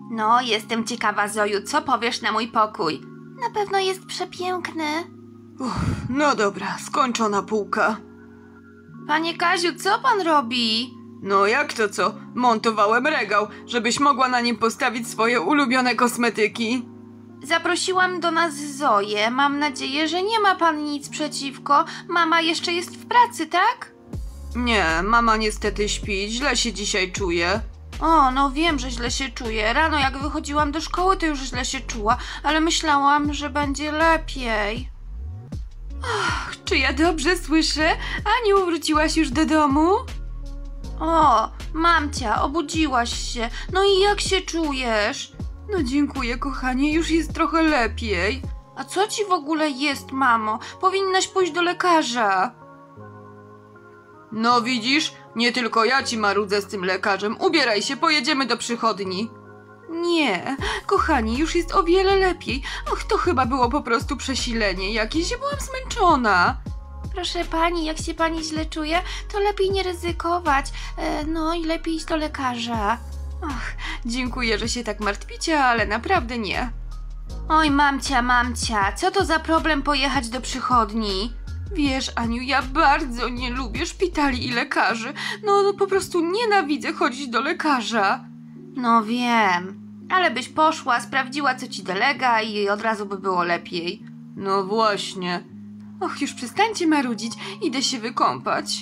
No, jestem ciekawa, Zoju, co powiesz na mój pokój? Na pewno jest przepiękny. No dobra, skończona półka. Panie Kaziu, co pan robi? No jak to co? Montowałem regał, żebyś mogła na nim postawić swoje ulubione kosmetyki. Zaprosiłam do nas Zoję. Mam nadzieję, że nie ma pan nic przeciwko. Mama jeszcze jest w pracy, tak? Nie, mama niestety śpi, źle się dzisiaj czuje. O, no wiem, że źle się czuję. Rano jak wychodziłam do szkoły, to już źle się czuła, ale myślałam, że będzie lepiej. Ach, czy ja dobrze słyszę? Aniu, wróciłaś już do domu? O, mamcia, obudziłaś się. No i jak się czujesz? No dziękuję, kochanie, już jest trochę lepiej. A co ci w ogóle jest, mamo? Powinnaś pójść do lekarza. No widzisz, nie tylko ja ci marudzę z tym lekarzem. Ubieraj się, pojedziemy do przychodni. Nie, kochani, już jest o wiele lepiej. Och, to chyba było po prostu przesilenie jakieś, ja byłam zmęczona. Proszę pani, jak się pani źle czuje, to lepiej nie ryzykować. No i lepiej iść do lekarza. Ach, dziękuję, że się tak martwicie, ale naprawdę nie. Oj, mamcia, co to za problem pojechać do przychodni? Wiesz, Aniu, ja bardzo nie lubię szpitali i lekarzy. No po prostu nienawidzę chodzić do lekarza. No wiem, ale byś poszła, sprawdziła, co ci dolega i od razu by było lepiej. No właśnie. Och, już przestańcie marudzić, idę się wykąpać.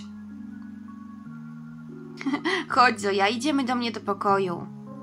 Chodź, Zoja, idziemy do mnie do pokoju.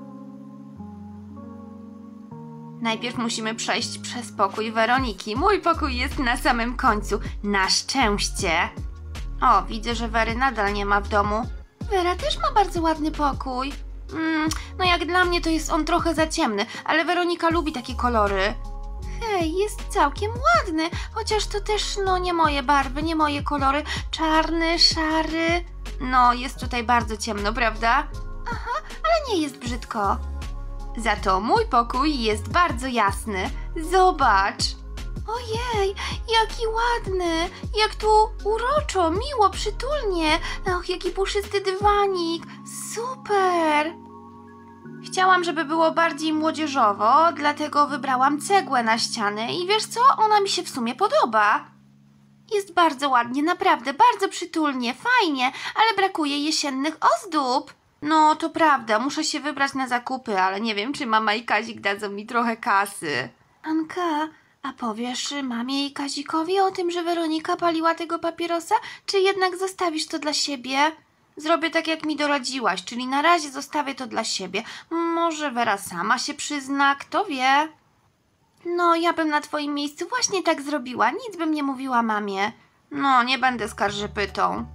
Najpierw musimy przejść przez pokój Weroniki. Mój pokój jest na samym końcu. Na szczęście. O, widzę, że Wery nadal nie ma w domu. Wera też ma bardzo ładny pokój. No jak dla mnie to jest on trochę za ciemny, ale Weronika lubi takie kolory. Hej, jest całkiem ładny, chociaż to też, no nie moje barwy, nie moje kolory. Czarny, szary. No, jest tutaj bardzo ciemno, prawda? Aha, ale nie jest brzydko. Za to mój pokój jest bardzo jasny. Zobacz. Ojej, jaki ładny. Jak tu uroczo, miło, przytulnie. Och, jaki puszysty dywanik. Super. Chciałam, żeby było bardziej młodzieżowo, dlatego wybrałam cegłę na ściany i wiesz co? Ona mi się w sumie podoba. Jest bardzo ładnie, naprawdę, bardzo przytulnie, fajnie, ale brakuje jesiennych ozdób. No, to prawda, muszę się wybrać na zakupy, ale nie wiem, czy mama i Kazik dadzą mi trochę kasy. Anka, a powiesz mamie i Kazikowi o tym, że Weronika paliła tego papierosa, czy jednak zostawisz to dla siebie? Zrobię tak, jak mi doradziłaś, czyli na razie zostawię to dla siebie. Może Wera sama się przyzna, kto wie? No, ja bym na twoim miejscu właśnie tak zrobiła, nic bym nie mówiła mamie. No, nie będę skarżypytą.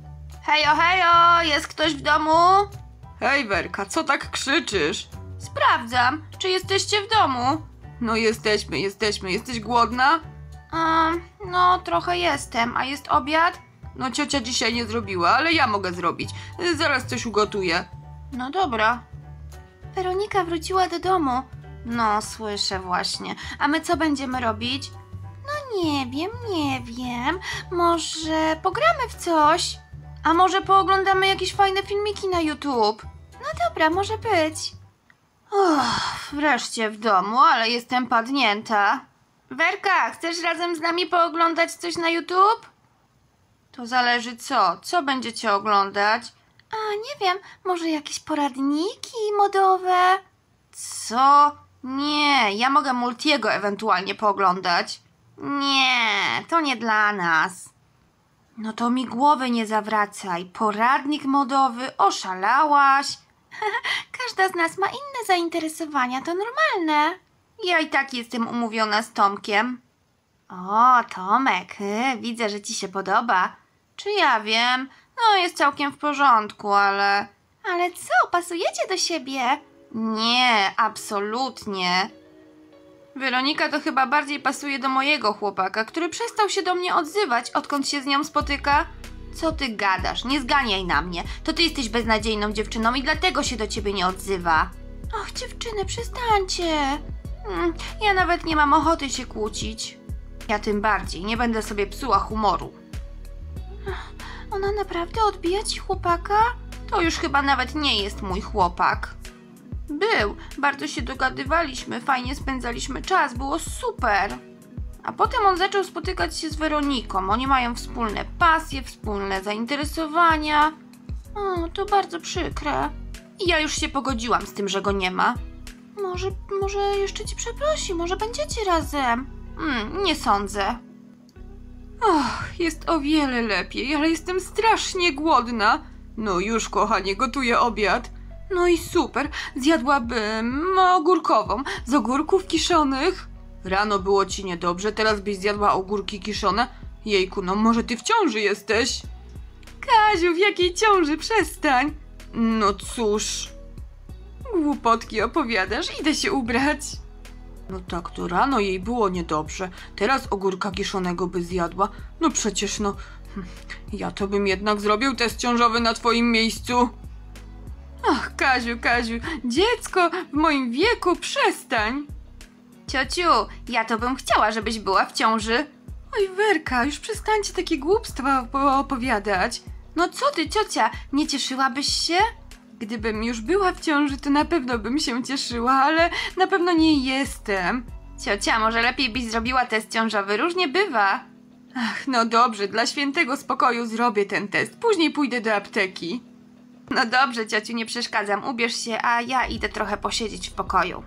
Hejo, jest ktoś w domu? Hej, Werka, co tak krzyczysz? Sprawdzam, czy jesteście w domu. No jesteśmy. Jesteś głodna? No, trochę jestem. A jest obiad? No ciocia dzisiaj nie zrobiła, ale ja mogę zrobić. Zaraz coś ugotuję. No dobra. Weronika wróciła do domu. No, słyszę właśnie. A my co będziemy robić? No nie wiem. Może pogramy w coś? A może pooglądamy jakieś fajne filmiki na YouTube? No dobra, może być. Wreszcie w domu, ale jestem padnięta. Werka, chcesz razem z nami pooglądać coś na YouTube? To zależy co? Co będziecie oglądać? A nie wiem, może jakieś poradniki modowe? Co? Nie, ja mogę Multiego ewentualnie pooglądać. Nie, to nie dla nas. No to mi głowy nie zawracaj. Poradnik modowy, oszalałaś. Każda z nas ma inne zainteresowania, to normalne. Ja i tak jestem umówiona z Tomkiem. O, Tomek, widzę, że ci się podoba. Czy ja wiem? No, jest całkiem w porządku, ale... Ale co, pasujecie do siebie? Nie, absolutnie. Weronika to chyba bardziej pasuje do mojego chłopaka, który przestał się do mnie odzywać, odkąd się z nią spotyka. Co ty gadasz? Nie zganiaj na mnie. To ty jesteś beznadziejną dziewczyną i dlatego się do ciebie nie odzywa. Och, dziewczyny, przestańcie. Ja nawet nie mam ochoty się kłócić. Ja tym bardziej. Nie będę sobie psuła humoru. Ona naprawdę odbija ci chłopaka? To już chyba nawet nie jest mój chłopak. Był. Bardzo się dogadywaliśmy, fajnie spędzaliśmy czas, było super. A potem on zaczął spotykać się z Weroniką. Oni mają wspólne pasje, wspólne zainteresowania. O, to bardzo przykre. I ja już się pogodziłam z tym, że go nie ma. Może jeszcze cię przeprosi, może będziecie razem. Nie sądzę. Och, jest o wiele lepiej, ale jestem strasznie głodna. No już, kochanie, gotuję obiad. No i super, zjadłabym ogórkową, z ogórków kiszonych. Rano było ci niedobrze, teraz byś zjadła ogórki kiszone? Jejku, no może ty w ciąży jesteś? Kaziu, w jakiej ciąży? Przestań. No cóż. Głupotki opowiadasz, idę się ubrać. No tak, to rano jej było niedobrze. Teraz ogórka kiszonego by zjadła. No przecież no... Ja to bym jednak zrobił test ciążowy na twoim miejscu. Ach, Kaziu, dziecko w moim wieku, przestań. Ciociu, ja to bym chciała, żebyś była w ciąży. Oj, Werka, już przestańcie takie głupstwa opowiadać. No co ty, ciocia, nie cieszyłabyś się? Gdybym już była w ciąży, to na pewno bym się cieszyła, ale na pewno nie jestem. Ciocia, może lepiej byś zrobiła test ciążowy, różnie bywa. Ach, no dobrze, dla świętego spokoju zrobię ten test, później pójdę do apteki. No dobrze, ciociu, nie przeszkadzam, ubierz się, a ja idę trochę posiedzieć w pokoju.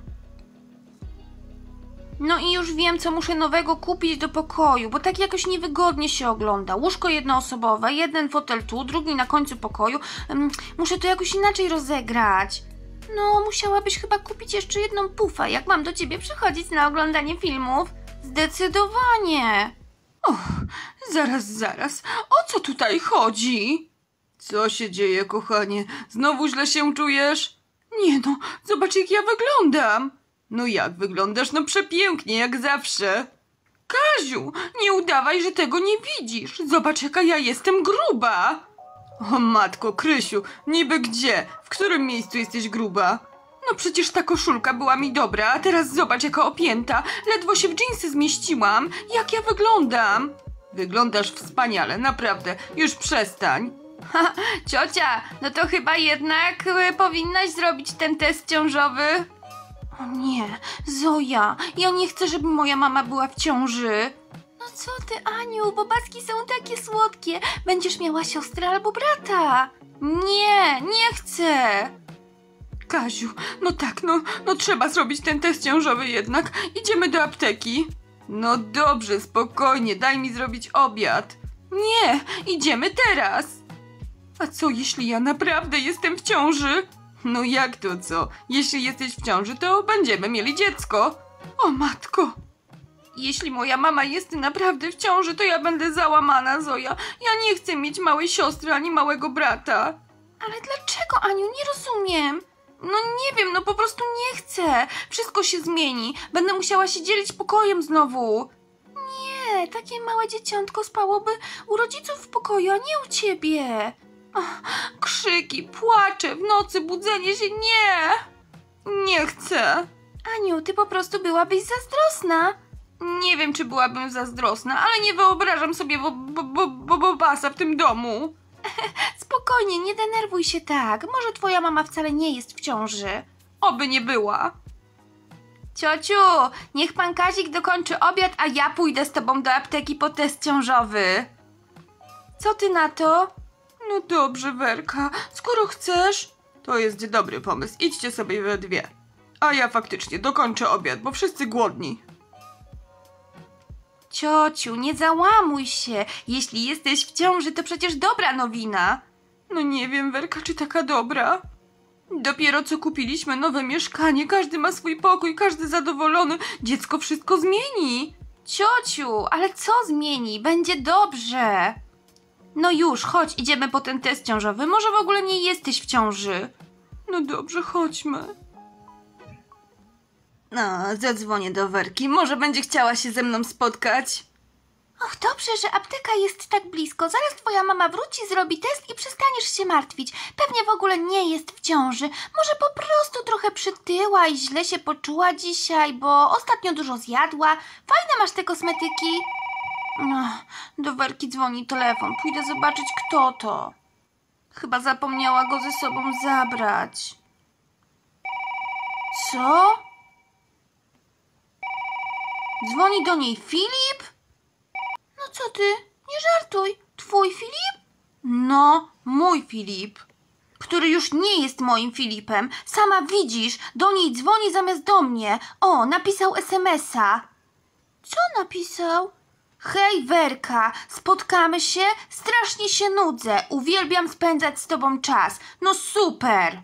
No i już wiem, co muszę nowego kupić do pokoju, bo tak jakoś niewygodnie się ogląda. Łóżko jednoosobowe, jeden fotel tu, drugi na końcu pokoju. Muszę to jakoś inaczej rozegrać. No, musiałabyś chyba kupić jeszcze jedną pufę, jak mam do ciebie przychodzić na oglądanie filmów. Zdecydowanie. Och, zaraz, o co tutaj chodzi? Co się dzieje, kochanie? Znowu źle się czujesz? Nie no, zobacz jak ja wyglądam. No jak wyglądasz? No przepięknie, jak zawsze. Kaziu, nie udawaj, że tego nie widzisz. Zobacz, jaka ja jestem gruba. O matko, Krysiu, niby gdzie? W którym miejscu jesteś gruba? No przecież ta koszulka była mi dobra, a teraz zobacz, jaka opięta. Ledwo się w dżinsy zmieściłam. Jak ja wyglądam? Wyglądasz wspaniale, naprawdę. Już przestań. Ciocia, no to chyba jednak powinnaś zrobić ten test ciążowy. O nie, Zoja, ja nie chcę, żeby moja mama była w ciąży. No co ty, Aniu, bobaski są takie słodkie. Będziesz miała siostrę albo brata. Nie chcę. Kaziu, no tak, no trzeba zrobić ten test ciążowy jednak. Idziemy do apteki. No dobrze, spokojnie, daj mi zrobić obiad. Nie, idziemy teraz. A co, jeśli ja naprawdę jestem w ciąży? No jak to co? Jeśli jesteś w ciąży, to będziemy mieli dziecko. O matko! Jeśli moja mama jest naprawdę w ciąży, to ja będę załamana, Zoja. Ja nie chcę mieć małej siostry ani małego brata. Ale dlaczego, Aniu? Nie rozumiem. No nie wiem, no po prostu nie chcę. Wszystko się zmieni. Będę musiała się dzielić pokojem znowu. Nie, takie małe dzieciątko spałoby u rodziców w pokoju, a nie u ciebie. Ach, krzyki, płacze, w nocy budzenie się, nie chcę. Aniu, ty po prostu byłabyś zazdrosna. Nie wiem, czy byłabym zazdrosna, ale nie wyobrażam sobie bobasa w tym domu. Spokojnie, nie denerwuj się tak. Może twoja mama wcale nie jest w ciąży. Oby nie była. Ciociu, niech pan Kazik dokończy obiad, a ja pójdę z tobą do apteki po test ciążowy. Co ty na to? No dobrze, Werka, skoro chcesz. To jest dobry pomysł, idźcie sobie we dwie. A ja faktycznie dokończę obiad, bo wszyscy głodni. Ciociu, nie załamuj się. Jeśli jesteś w ciąży, to przecież dobra nowina. No nie wiem, Werka, czy taka dobra? Dopiero co kupiliśmy nowe mieszkanie, każdy ma swój pokój, każdy zadowolony. Dziecko wszystko zmieni. Ciociu, ale co zmieni? Będzie dobrze. No już, chodź, idziemy po ten test ciążowy. Może w ogóle nie jesteś w ciąży. No dobrze, chodźmy. No, zadzwonię do Werki. Może będzie chciała się ze mną spotkać. Och, dobrze, że apteka jest tak blisko. Zaraz twoja mama wróci, zrobi test i przestaniesz się martwić. Pewnie w ogóle nie jest w ciąży. Może po prostu trochę przytyła i źle się poczuła dzisiaj, bo ostatnio dużo zjadła. Fajne masz te kosmetyki. No, do Werki dzwoni telefon. Pójdę zobaczyć, kto to. Chyba zapomniała go ze sobą zabrać. Co? Dzwoni do niej Filip? No co ty? Nie żartuj. Twój Filip? No, mój Filip. Który już nie jest moim Filipem. Sama widzisz, do niej dzwoni zamiast do mnie. O, napisał SMS-a. Co napisał? Hej Werka, spotkamy się? Strasznie się nudzę. Uwielbiam spędzać z tobą czas. No super.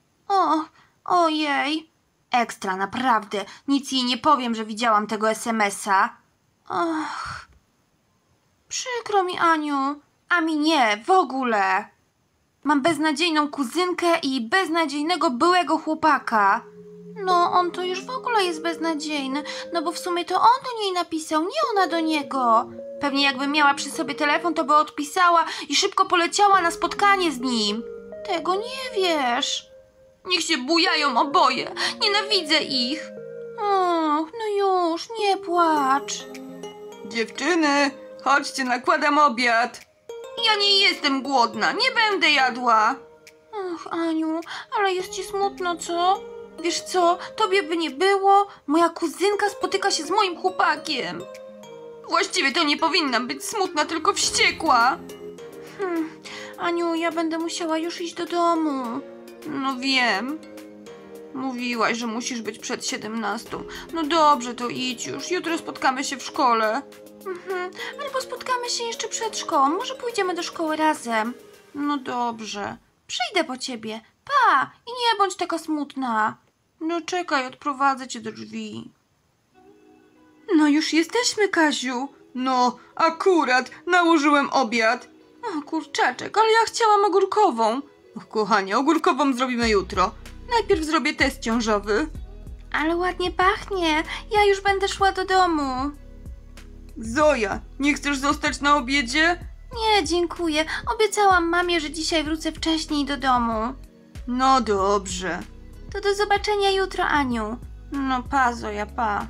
Ojej. Ekstra, naprawdę. Nic jej nie powiem, że widziałam tego SMS-a. Och. Przykro mi, Aniu. A mi nie, w ogóle. Mam beznadziejną kuzynkę i beznadziejnego byłego chłopaka. No, on to już w ogóle jest beznadziejny, no bo w sumie to on do niej napisał, nie ona do niego. Pewnie jakby miała przy sobie telefon, to by odpisała i szybko poleciała na spotkanie z nim. Tego nie wiesz. Niech się bujają oboje, nienawidzę ich. Och, no już, nie płacz. Dziewczyny, chodźcie, nakładam obiad. Ja nie jestem głodna, nie będę jadła. Ach, Aniu, ale jest ci smutno, co? Wiesz co, tobie by nie było, moja kuzynka spotyka się z moim chłopakiem. Właściwie to nie powinnam być smutna, tylko wściekła. Aniu, ja będę musiała już iść do domu. No wiem. Mówiłaś, że musisz być przed 17. No dobrze, to idź już. Jutro spotkamy się w szkole. Albo spotkamy się jeszcze przed szkołą. Może pójdziemy do szkoły razem. No dobrze. Przyjdę po ciebie. Pa! I nie bądź taka smutna. No czekaj, odprowadzę cię do drzwi. No już jesteśmy, Kaziu. No, akurat nałożyłem obiad. O, kurczaczek, ale ja chciałam ogórkową. Och, kochanie, ogórkową zrobimy jutro. Najpierw zrobię test ciążowy. Ale ładnie pachnie. Ja już będę szła do domu. Zoja, nie chcesz zostać na obiedzie? Nie, dziękuję. Obiecałam mamie, że dzisiaj wrócę wcześniej do domu. No dobrze. To do zobaczenia jutro, Aniu. No pa, Zoja, pa.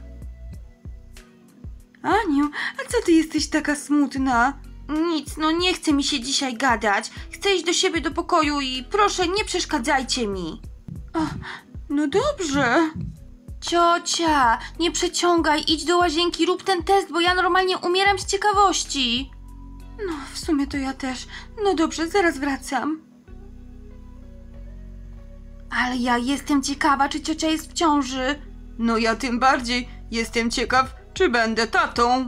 Aniu, a co ty jesteś taka smutna? Nic, no nie chce mi się dzisiaj gadać. Chcę iść do siebie do pokoju i proszę, nie przeszkadzajcie mi. No dobrze. Ciocia, nie przeciągaj, idź do łazienki, rób ten test, bo ja normalnie umieram z ciekawości. No, w sumie to ja też. No dobrze, zaraz wracam. Ale ja jestem ciekawa, czy ciocia jest w ciąży. No ja tym bardziej jestem ciekaw, czy będę tatą.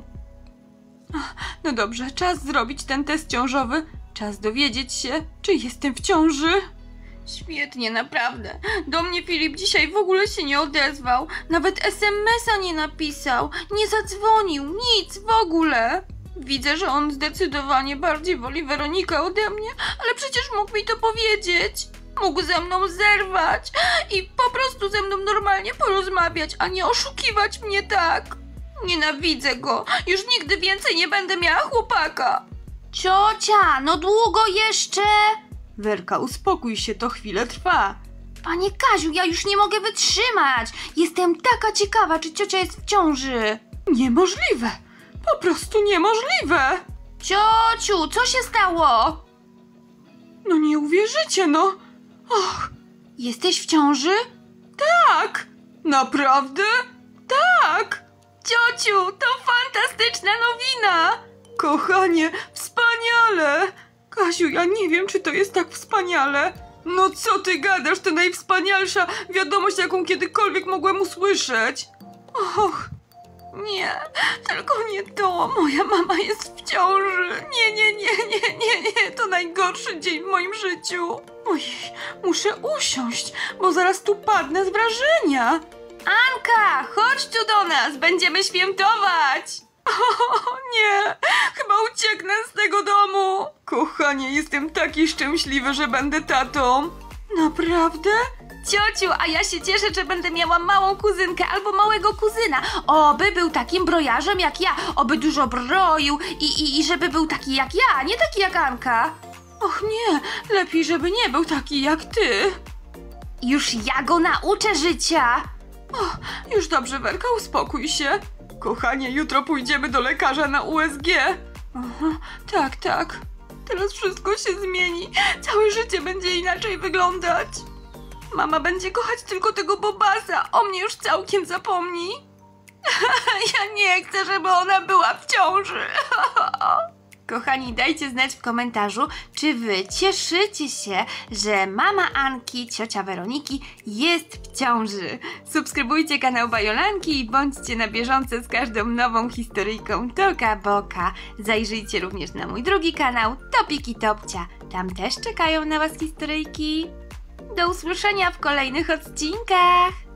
No dobrze, czas zrobić ten test ciążowy. Czas dowiedzieć się, czy jestem w ciąży. Świetnie, naprawdę. Do mnie Filip dzisiaj w ogóle się nie odezwał. Nawet SMS-a nie napisał. Nie zadzwonił. Nic w ogóle. Widzę, że on zdecydowanie bardziej woli Weronikę ode mnie, ale przecież mógł mi to powiedzieć. Mógł ze mną zerwać i po prostu ze mną normalnie porozmawiać, a nie oszukiwać mnie tak. Nienawidzę go. Już nigdy więcej nie będę miała chłopaka. Ciocia, no długo jeszcze? Werka, uspokój się, to chwilę trwa. Panie Kaziu, ja już nie mogę wytrzymać. Jestem taka ciekawa, czy ciocia jest w ciąży. Niemożliwe. Po prostu niemożliwe. Ciociu, co się stało? No nie uwierzycie, no. Och. Jesteś w ciąży? Tak. Naprawdę? Tak. Ciociu, to fantastyczna nowina. Kochanie, wspaniale. Kasiu, ja nie wiem, czy to jest tak wspaniale. No co ty gadasz, to najwspanialsza wiadomość, jaką kiedykolwiek mogłem usłyszeć. Och, nie, tylko nie to. Moja mama jest w ciąży. Nie, to najgorszy dzień w moim życiu. Ojej, muszę usiąść, bo zaraz tu padnę z wrażenia. Anka, chodź tu do nas, będziemy świętować. O nie, chyba ucieknę z tego domu. Kochanie, jestem taki szczęśliwy, że będę tatą. Naprawdę? Ciociu, a ja się cieszę, że będę miała małą kuzynkę albo małego kuzyna. Oby był takim brojarzem jak ja, oby dużo broił i żeby był taki jak ja, nie taki jak Anka. Och nie, lepiej, żeby nie był taki jak ty. Już ja go nauczę życia. O, już dobrze, Werka, uspokój się. Kochanie, jutro pójdziemy do lekarza na USG. Aha, tak. Teraz wszystko się zmieni. Całe życie będzie inaczej wyglądać. Mama będzie kochać tylko tego Bobasa, o mnie już całkiem zapomni. Ja nie chcę, żeby ona była w ciąży. Kochani, dajcie znać w komentarzu, czy wy cieszycie się, że mama Anki, ciocia Weroniki jest w ciąży. Subskrybujcie kanał Bajolanki i bądźcie na bieżąco z każdą nową historyjką Toka Boka. Zajrzyjcie również na mój drugi kanał Topiki Topcia. Tam też czekają na was historyjki. Do usłyszenia w kolejnych odcinkach.